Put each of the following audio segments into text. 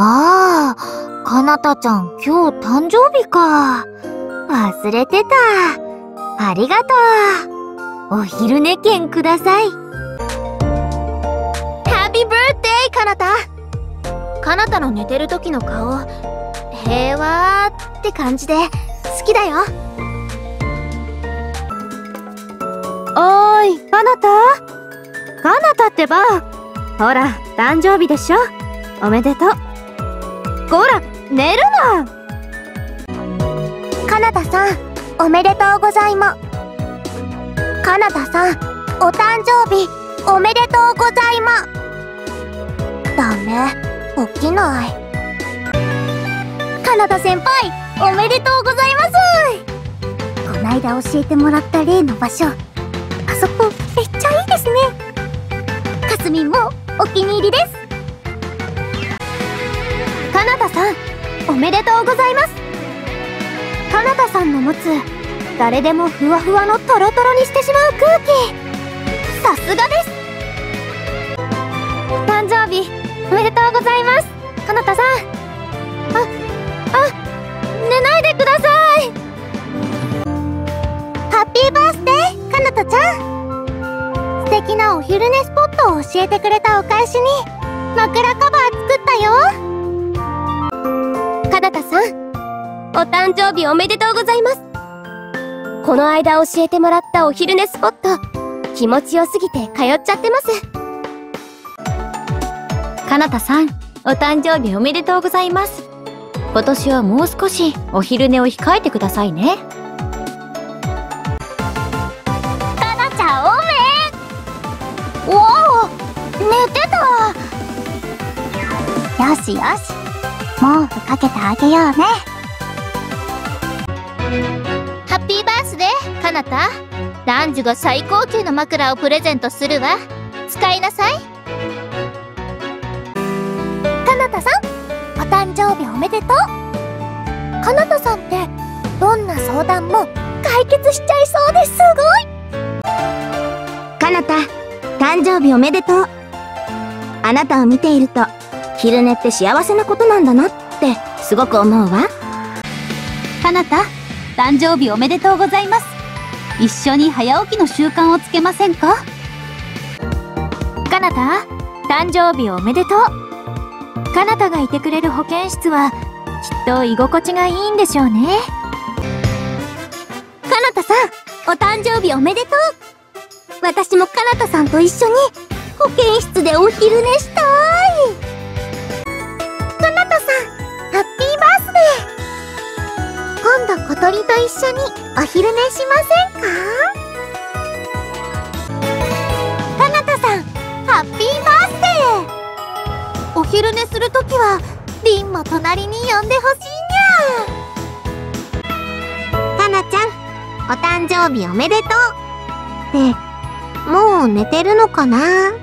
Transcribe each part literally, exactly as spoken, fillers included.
ああ、かなたちゃん今日誕生日か。忘れてた。ありがとう。お昼寝券ください。 ハッピーバースデーかなた。かなたの寝てる時の顔、平和って感じで好きだよ。 おーい、かなたかなたってば、ほら誕生日でしょ。おめでとう。こら寝るな。 かなたさんおめでとうございます。かなたさんお誕生日おめでとうございます。ダメ、起きない。かなた先輩おめでとうございます。こないだ教えてもらった例の場所、あそこめっちゃいいですね。かすみんもお気に入りです。かなたさんおめでとうございます。かなたさんの持つ誰でもふわふわのトロトロにしてしまう空気、さすがです。誕生日おめでとうございます、かなたさん。あ、あ、寝ないでください。ハッピーバースデーかなたちゃん。素敵なお昼寝スポットを教えてくれたお返しに枕カバー作ったよ。かなたさんお誕生日おめでとうございます。この間教えてもらったお昼寝スポット、気持ちよすぎて通っちゃってます。 かなたさんお誕生日おめでとうございます。今年はもう少しお昼寝を控えてくださいね。 かなちゃんおめ。おお、寝てた。よしよし、毛布かけてあげようね。ハッピーバースデーかなた。ランジュが最高級の枕をプレゼントするわ。使いなさい。かなたさんお誕生日おめでとう。かなたさんってどんな相談も解決しちゃいそうです。すごい。 かなた誕生日おめでとう。あなたを見ていると昼寝って幸せなことなんだなってすごく思うわ。 かなた誕生日おめでとうございます。一緒に早起きの習慣をつけませんか。かなた誕生日おめでとう。かなたがいてくれる保健室はきっと居心地がいいんでしょうね。 かなたさんお誕生日おめでとう。私もかなたさんと一緒に保健室でお昼寝したい。かなたさんハッピーバースデー。今度小鳥と一緒にお昼寝しませんか。かなたさんハッピーバースデー。お昼寝するときはリンも隣に呼んでほしいにゃ。かなちゃんお誕生日おめでとう。ってもう寝てるのかな。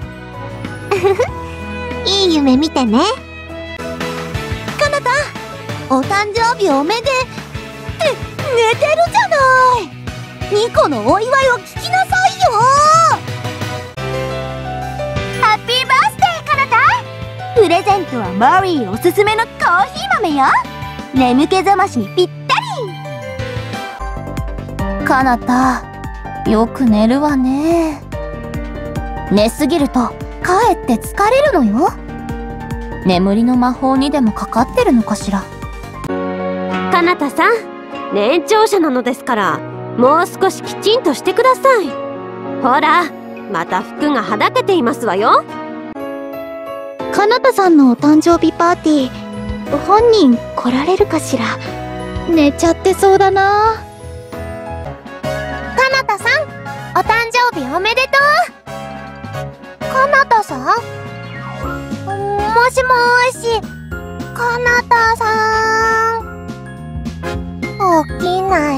いい夢見てね。かなたお誕生日おめでって寝てるじゃない。ニコのお祝いを聞きなさいよ。ハッピーバースデーかなた。プレゼントはマリーおすすめのコーヒー豆よ。眠気覚ましにぴったり。かなたよく寝るわね。寝すぎるとかえって疲れるのよ。眠りの魔法にでもかかってるのかしら。 かなたさん年長者なのですからもう少しきちんとしてください。ほらまた服がはだけていますわよ。 かなたさんのお誕生日パーティー、本人来られるかしら。寝ちゃってそうだな。かなたさんお誕生日おめでとう。かなたさんもしもーし。かなたさん起きない。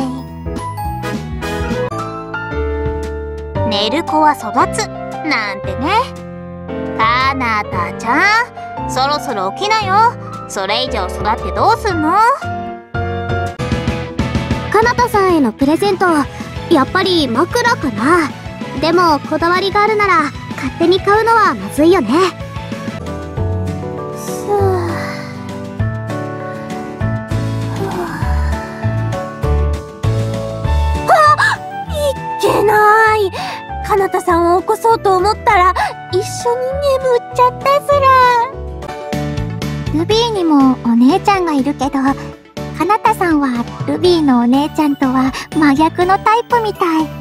寝る子は育つなんてね。かなたちゃんそろそろ起きなよ。それ以上育ってどうすんの。かなたさんへのプレゼントやっぱり枕かな。でもこだわりがあるなら勝手に買うのはまずいよね。すーなたさんを起こそうと思ったら、一緒に眠っちゃったずら。ルビーにもお姉ちゃんがいるけど、かなたさんはルビーのお姉ちゃんとは真逆のタイプみたい。